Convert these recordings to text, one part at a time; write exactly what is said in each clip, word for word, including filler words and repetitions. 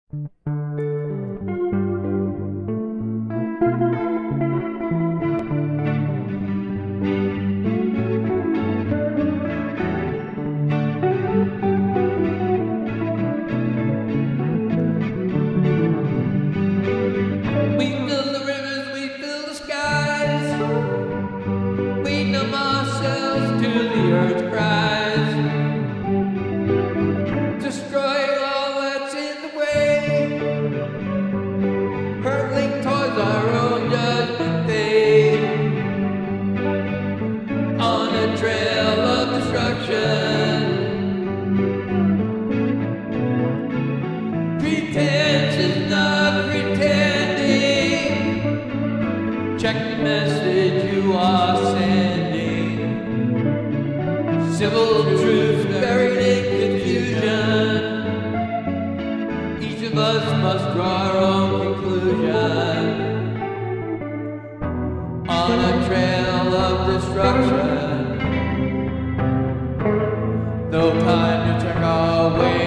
Check the message you are sending. Civil truths buried in confusion. Each of us must draw our own conclusion. On a trail of destruction, no time to check our way.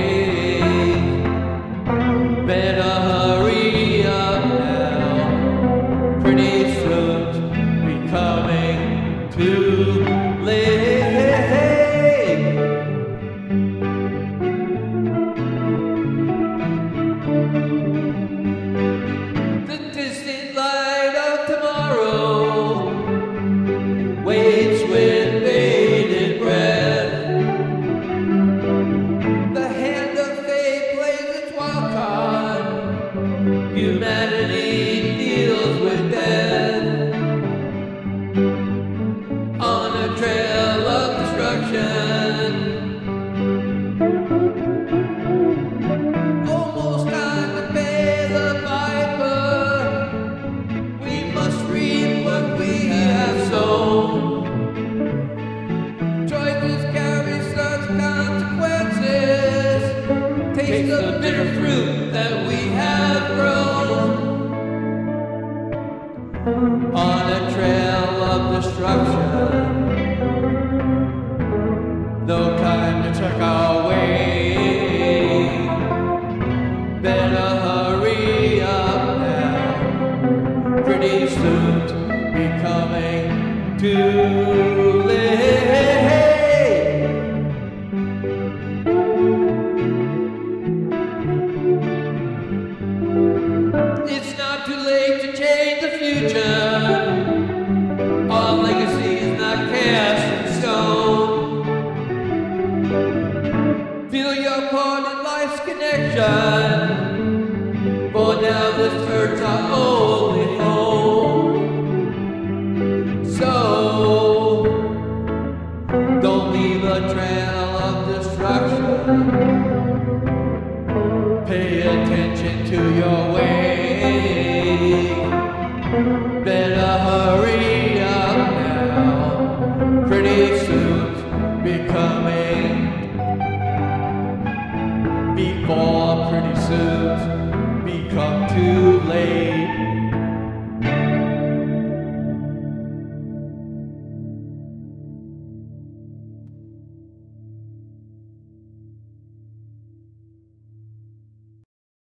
Better hurry up now. Pretty soon we coming too late. The distant light of tomorrow waits with bated breath. The hand of fate plays its wild card. Humanity deals with death. On a trail of destruction, almost time to pay the piper. We must reap what we have sown. Choices carry such consequences. Taste the bitter fruit that we have grown. On a trail of destruction, no time to check our way. Better hurry up now. Pretty soon be coming too late. It's not too late to change the future. Our legacy is not cast in stone. Feel your part in life's connection. For now this earth's our only home. So don't leave a trail of destruction. Pay attention to your way.